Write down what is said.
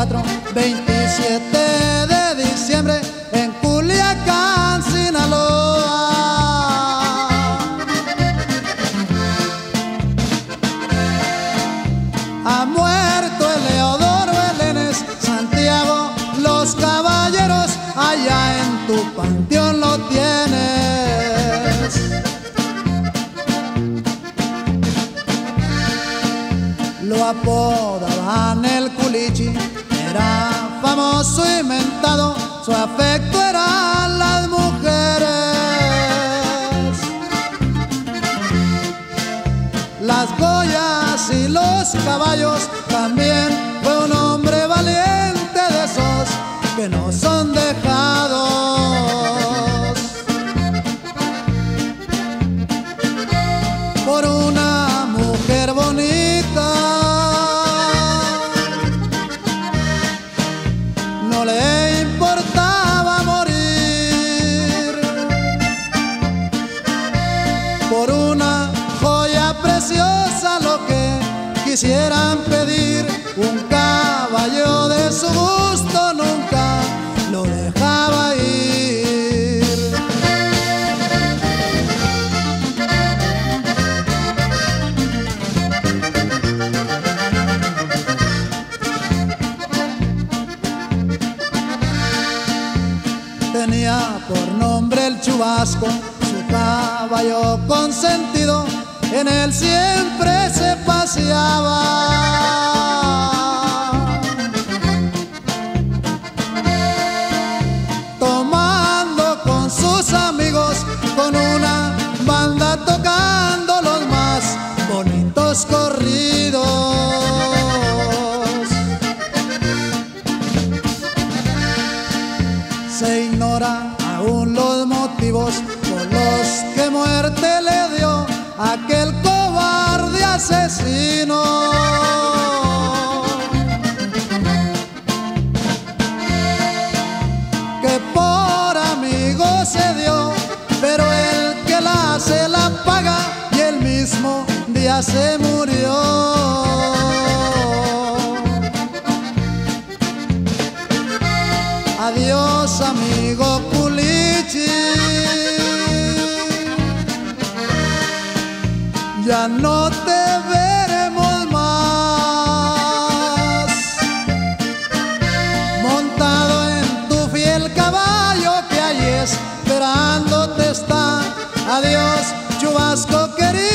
24, 27 de diciembre en Culiacán, Sinaloa. Ha muerto Eleodoro Elenes, Santiago, los caballeros, allá en tu panteón lo tienes. Lo apodaban el Culichi, era famoso y mentado, su afecto eran las mujeres. Las Goyas y los caballos, también fue un hombre valiente, de esos que no son dejados por una mujer bonita. No le importaba morir por una joya preciosa, lo que quisieran pedir. Un caballo de su gusto nunca lo dejaba ir. Tenía por nombre el Chubasco, su caballo consentido, en él siempre se paseaba. Tomando con sus amigos, con una banda tocando los más bonitos corridos. Se ignora aún los motivos por los que muerte le dio aquel cobarde asesino. Que por amigo se dio, pero el que la hace la paga, y el mismo día se murió. Adiós, amigo Culichi, ya no te veremos más montado en tu fiel caballo, que allí esperándote está. Adiós, Chubasco querido.